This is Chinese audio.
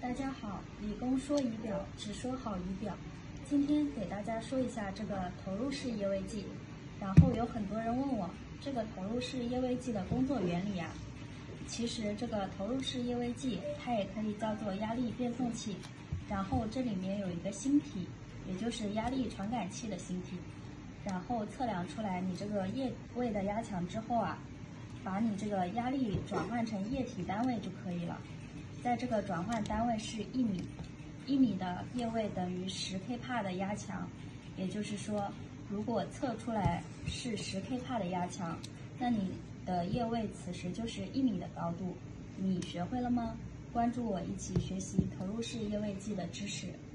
大家好，理工说仪表，只说好仪表。今天给大家说一下这个投入式液位计。然后有很多人问我，这个投入式液位计的工作原理啊。其实这个投入式液位计，它也可以叫做压力变送器。然后这里面有一个芯体，也就是压力传感器的芯体。然后测量出来你这个液位的压强之后啊，把你这个压力转换成液体单位就可以了。在这个转换单位是1米，1米的液位等于10 k 帕的压强，也就是说，如果测出来是10 k 帕的压强，那你的液位此时就是1米的高度。你学会了吗？关注我一起学习投入式液位计的知识。